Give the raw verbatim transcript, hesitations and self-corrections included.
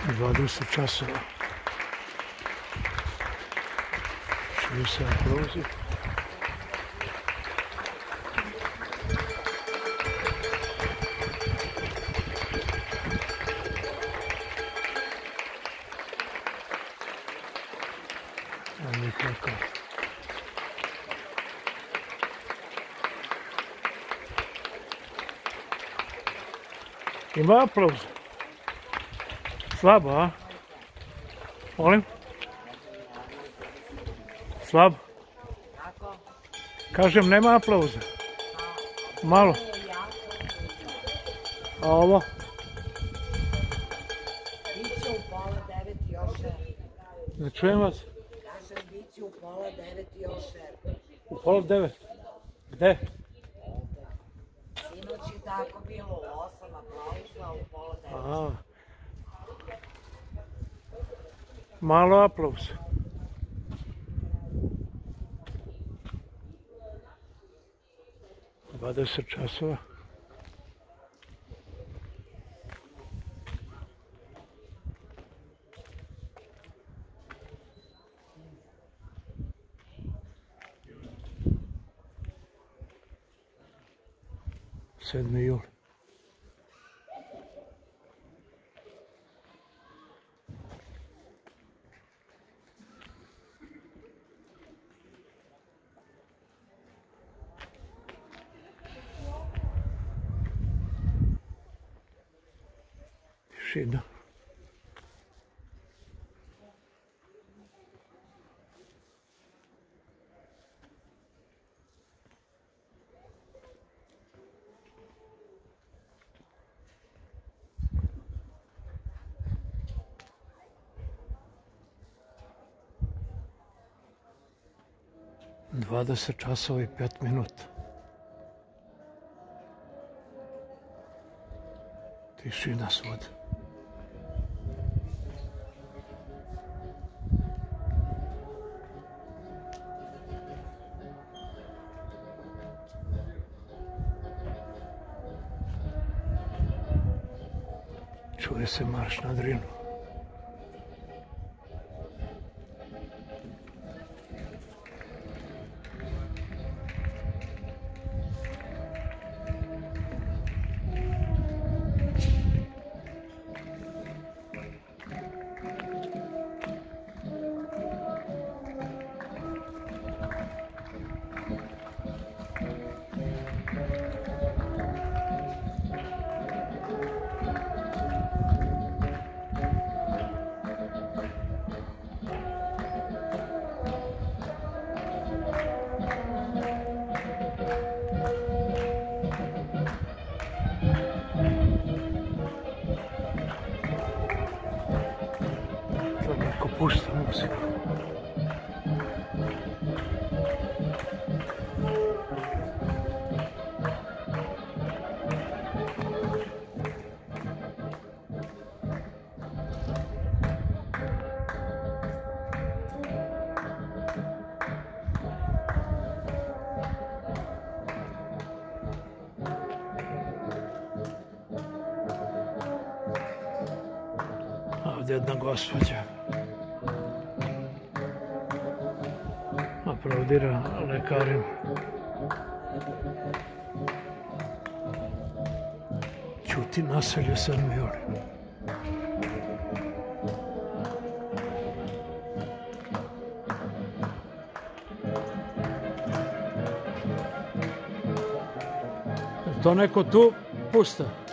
dvadeset časova. Čuje se aplauzi. A nikako. Ima aplauz. Slabo, a? Molim? Slabo. Kažem, nema aplauza. Malo. A ovo? Biće u pola devet još er. Ne čujem vas. Kažem, biće u pola devet još er. U pola devet? Gde? Sinoć je tako bilo u osam aplauza, u pola devet. Aha. Malo aplauz. dvadeset časova. sedmi jul. Tišina. dvadeset časova i pet minuta. Tišina svuda. Čuje se marš na Drinu. Neko pušta muziku. Ovdje jedna gospođa aplaudira lekarima. Ćuti naselje sedmi jul. To neko tu pušta?